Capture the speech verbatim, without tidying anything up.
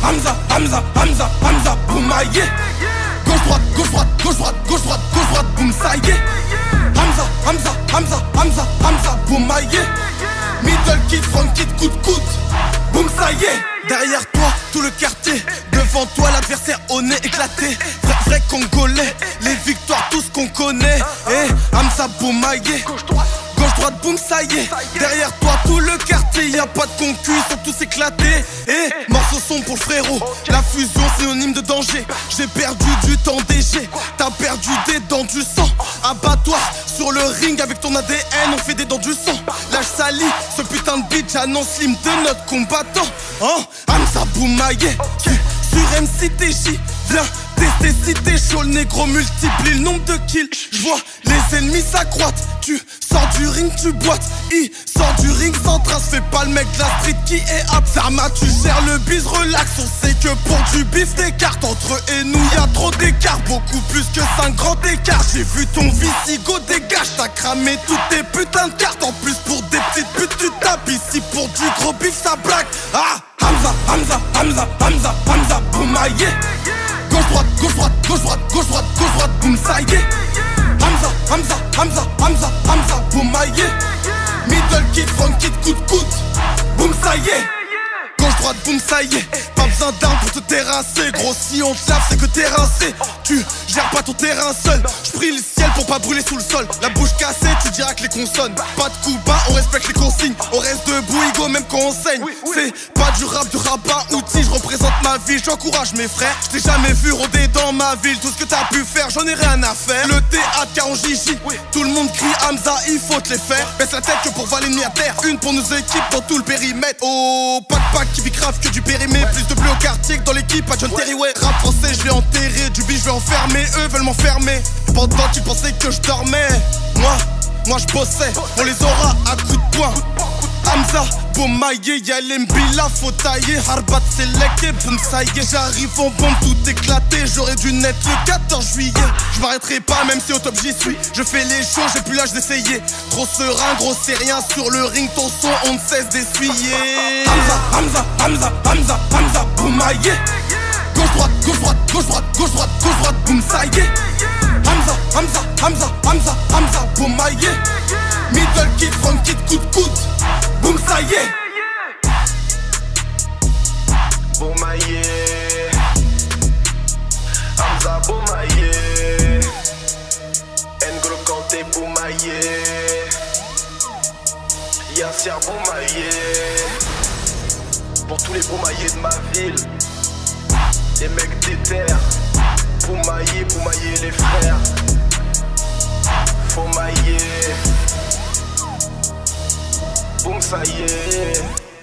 Hamza, Hamza, Hamza, Hamza, Boumaillé. Gauche droite, gauche droite, gauche droite, gauche droite, gauche droite, boum ça y est. Hamza, Hamza, Hamza, Hamza, Hamza, Boumaillé. Middle kick, front kick, coup de coude, boum ça y est. Derrière toi, tout le quartier. Devant toi, l'adversaire au nez éclaté. Vrai, vrai congolais, les victoires, tout ce qu'on connaît. Eh, Hamza Boumaillé. Gauche droite, boum ça y est. Derrière toi, tout le quartier, y a pas de concu, ils sont tous éclatés. Eh, morceau son pour le frérot. La fusion, synonyme de danger. J'ai perdu du temps D G. T'as perdu des dents, du sang. Abat-toi sur le ring avec ton A D N, on fait des dents du sang. Lâche sali, ce putain de beat, j'annonce l'hymne de notre combattant. Hein, Hamza Boumaillé. Sur M C T J, viens tester si t'es chaud. Le négro multiplie le nombre de kills. J'vois les ennemis s'accroître. Tu sors du ring, tu boites. Il sort du ring sans trace. Fais pas le mec de la street qui est apte. Zarma, tu gères le bise, relax. On sait que pour du bif t'écartes. Entre eux et nous y'a trop d'écart. Beaucoup plus que cinq grands écarts. J'ai vu ton Visigo dégage. T'as cramé toutes tes putains de cartes. En plus pour des petites putes tu tapes. Ici pour du gros bif ça blague. Ah, Hamza, Hamza, Hamza, Hamza, Hamza, Boumaillé. Gauche droite, gauche droite, gauche droite, gauche droite, gauche droite, boum ça y est. Hamza, Hamza, Hamza, Hamza, Hamza, Boumaillé. Middle kick, front kick, coup de coude, boum ça y est. Gauche droite, boum ça y est. Pas besoin d'armes pour te terrasser. Gros, si on te lave c'est que t'es rincé. Tu gères pas ton terrain seul. J'prie le ciel pour pas brûler sous le sol. La bouche cassée, tu diras que les consonnes. Pas de coups bas, on respecte les consignes. On reste debout, ego même quand on saigne. C'est pas du rap, du rabat outil. Je représente ma vie, j'encourage mes frères. J't'ai jamais vu rôder dans ma ville. Tout ce que t'as pu faire, j'en ai rien à faire. Le théâtre en Gigi, tout le monde crie Hamza, il faut te les faire. Baisse la tête que pour voir l'ennemi à terre. Une pour nos équipes dans tout le périmètre. Oh, pas de pack qui vit grave que du périmètre. Plus de bleu au quartier que dans l'équipe à John Terry, ouais. Rap français, je l'ai enterré. Du bif, je vais enfermer. Eux veulent m'enfermer. Pendant qu'ils pensaient que je dormais. Moi, moi je bossais. On les aura à coups de poing. Hamza Boumaillé, y'a l'Mbila, faut tailler. Harbat Seleke, boum ça y est. J'arrive en bombe, tout éclaté. J'aurais dû naître le quatorze juillet. Je m'arrêterai pas, même si au top j'y suis. Je fais les choses, j'ai plus l'âge d'essayer. Trop serein, gros c'est rien. Sur le ring, ton son, on ne cesse d'essuyer. Hamza, Hamza, Hamza, Hamza, Hamza Boumaillé. Gauche droite, gauche droite, gauche droite, gauche droite, gauche droite, boum ça y est. Hamza, Hamza, Hamza, Hamza, Hamza Boumaillé. Middle kick, front kick, coup de coude, boum ça y est. Boumaillé, Hamza Boumaillé, N'Golo Kanté Boumaillé, Yasser Boumaillé. Pour tous les Boumaillés de ma ville, les mecs déter, Boumaillé, Boumaillé les frères, faut mailler, boum ça y est.